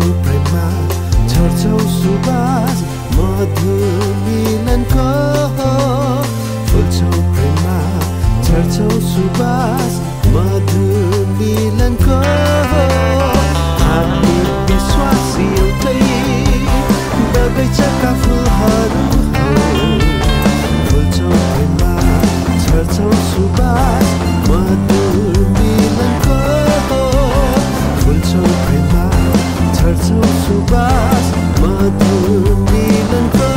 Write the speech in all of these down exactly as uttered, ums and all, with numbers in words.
प्रेममा छर्छौ सुबास मधु मिलनको फुल्छौ प्रेममा छर्छौ सुबास मधु मिलनको हामी विश्वासी एउटै बगैँचाका फुलहरू फुल्छौ प्रेममा छर्छौ सुबास मधु मिलनको फुल्छौ प्रेममा छर्छौ सुबास मधु मिलनको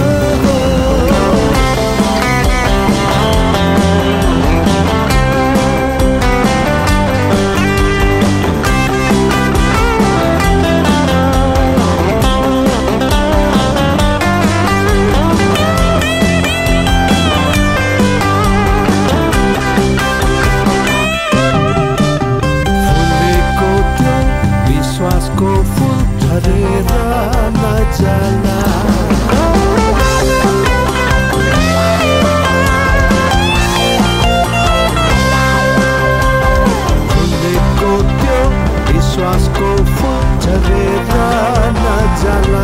विश्वासको फुल झरेर नजाला फुलेको त्यो विश्वासको फुल झरेर नजाला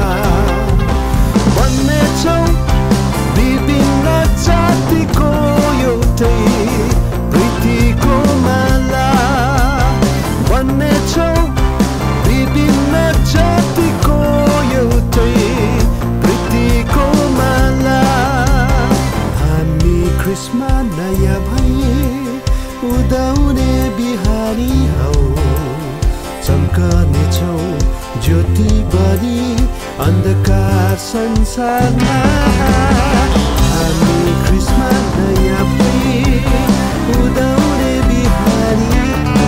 बन्नेछौ विभिन्न जातिको एउटै प्रीतिको माला बन्नेछौ विभिन्न जातिको एउटै प्रीतिको माला हामी क्रिस्मा नयाँ भई उदाउने बिहानी हौ चम्कनेछौ ज्योति बनी अन्धकार संसारमा हामी क्रिस्मा नयाँ भई उदाउने बिहानी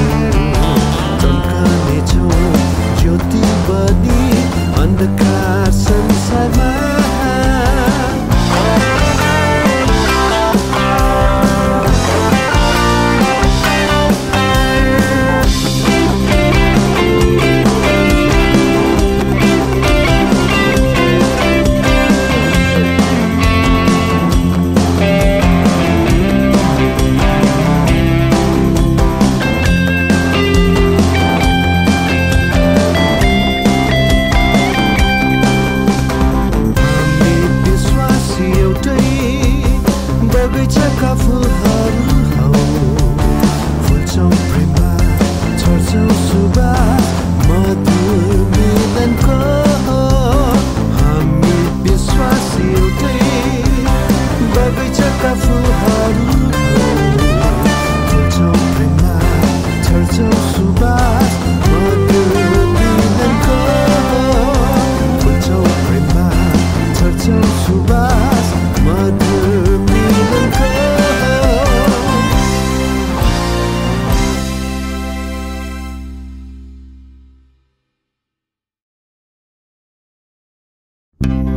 चम्कनेछौ ज्योति बनी अन्धकार संसारमा बगैँचाका फुलहरू हौ फुल्छौ प्रेममा छर्छौ सुबास मधु मिलनको हामी विश्वासी एउटै बगैँचाका फुलहरू हौ फुल्छौ प्रेममा छर्छौ सुबास मधु मिलनको फुल्छौ प्रेममा छर्छौ सुबास मधु you